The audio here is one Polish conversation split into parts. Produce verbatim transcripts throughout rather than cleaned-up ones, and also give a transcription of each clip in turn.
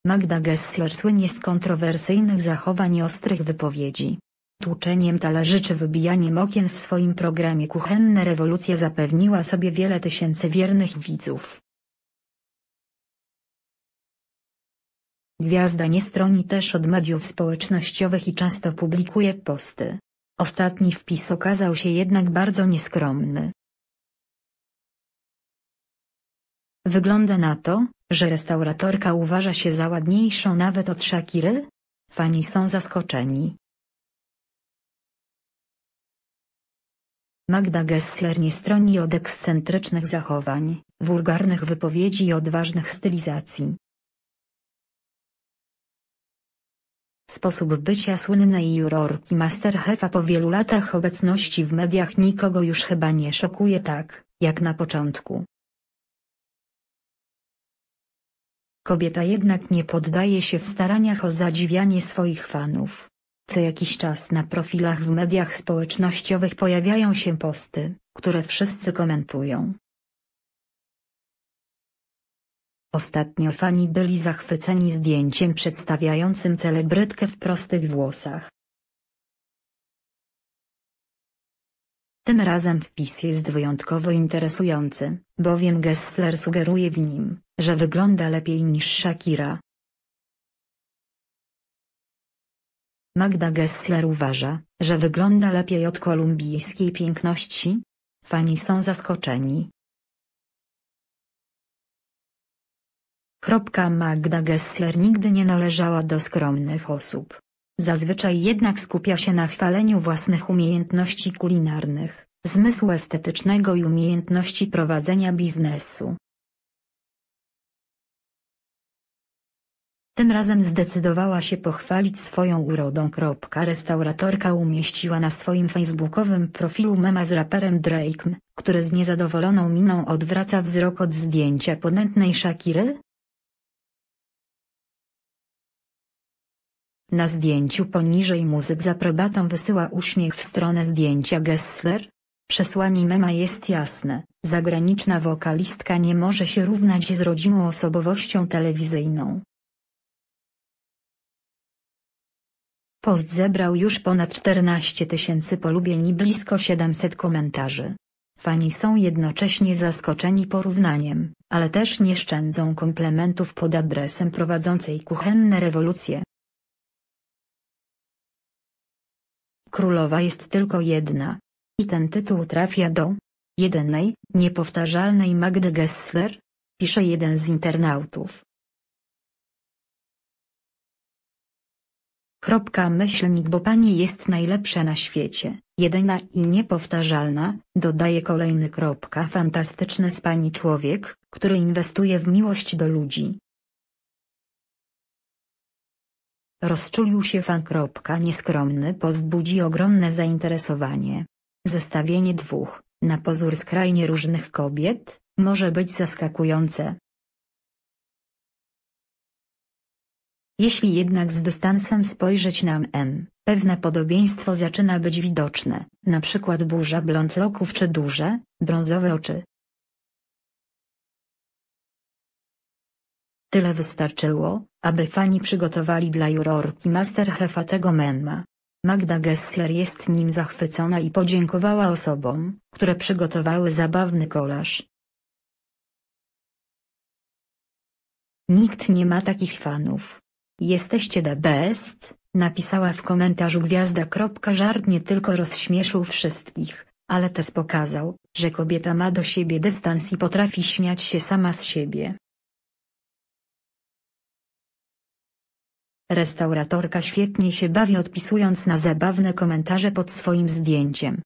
Magda Gessler słynie z kontrowersyjnych zachowań i ostrych wypowiedzi. Tłuczeniem talerzy czy wybijaniem okien w swoim programie Kuchenne Rewolucje zapewniła sobie wiele tysięcy wiernych widzów. Gwiazda nie stroni też od mediów społecznościowych i często publikuje posty. Ostatni wpis okazał się jednak bardzo nieskromny. Wygląda na to, że restauratorka uważa się za ładniejszą nawet od Shakiry? Fani są zaskoczeni. Magda Gessler nie stroni od ekscentrycznych zachowań, wulgarnych wypowiedzi i odważnych stylizacji. Sposób bycia słynnej jurorki MasterChefa po wielu latach obecności w mediach nikogo już chyba nie szokuje tak, jak na początku. Kobieta jednak nie poddaje się w staraniach o zadziwianie swoich fanów. Co jakiś czas na profilach w mediach społecznościowych pojawiają się posty, które wszyscy komentują. Ostatnio fani byli zachwyceni zdjęciem przedstawiającym celebrytkę w prostych włosach. Tym razem wpis jest wyjątkowo interesujący, bowiem Gessler sugeruje w nim, że wygląda lepiej niż Shakira. Magda Gessler uważa, że wygląda lepiej od kolumbijskiej piękności? Fani są zaskoczeni. Magda Gessler nigdy nie należała do skromnych osób. Zazwyczaj jednak skupia się na chwaleniu własnych umiejętności kulinarnych, zmysłu estetycznego i umiejętności prowadzenia biznesu. Tym razem zdecydowała się pochwalić swoją urodą. Restauratorka umieściła na swoim facebookowym profilu mema z raperem Drake'em, który z niezadowoloną miną odwraca wzrok od zdjęcia ponętnej Shakiry. Na zdjęciu poniżej muzyk z aprobatą wysyła uśmiech w stronę zdjęcia Gessler. Przesłanie mema jest jasne, zagraniczna wokalistka nie może się równać z rodzimą osobowością telewizyjną. Post zebrał już ponad czternaście tysięcy polubień i blisko siedemset komentarzy. Fani są jednocześnie zaskoczeni porównaniem, ale też nie szczędzą komplementów pod adresem prowadzącej Kuchenne Rewolucje. Królowa jest tylko jedna. I ten tytuł trafia do jedynej, niepowtarzalnej Magdy Gessler? Pisze jeden z internautów. Kropka myślnik bo pani jest najlepsza na świecie, jedyna i niepowtarzalna, dodaje kolejny kropka fantastyczny z pani człowiek, który inwestuje w miłość do ludzi. Rozczulił się fan. Nieskromny post budzi ogromne zainteresowanie. Zestawienie dwóch, na pozór skrajnie różnych kobiet, może być zaskakujące. Jeśli jednak z dystansem spojrzeć na mem, pewne podobieństwo zaczyna być widoczne, na przykład burza blond loków czy duże, brązowe oczy. Tyle wystarczyło, aby fani przygotowali dla jurorki MasterChefa tego mema. Magda Gessler jest nim zachwycona i podziękowała osobom, które przygotowały zabawny kolaż. Nikt nie ma takich fanów. Jesteście the best, napisała w komentarzu gwiazda. Żart nie tylko rozśmieszył wszystkich, ale też pokazał, że kobieta ma do siebie dystans i potrafi śmiać się sama z siebie. Restauratorka świetnie się bawi odpisując na zabawne komentarze pod swoim zdjęciem.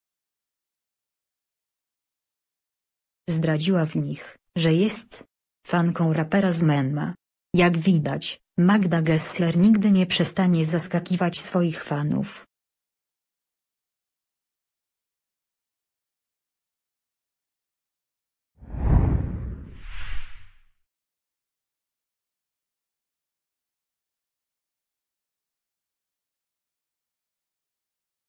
Zdradziła w nich, że jest fanką rapera z mema. Jak widać, Magda Gessler nigdy nie przestanie zaskakiwać swoich fanów.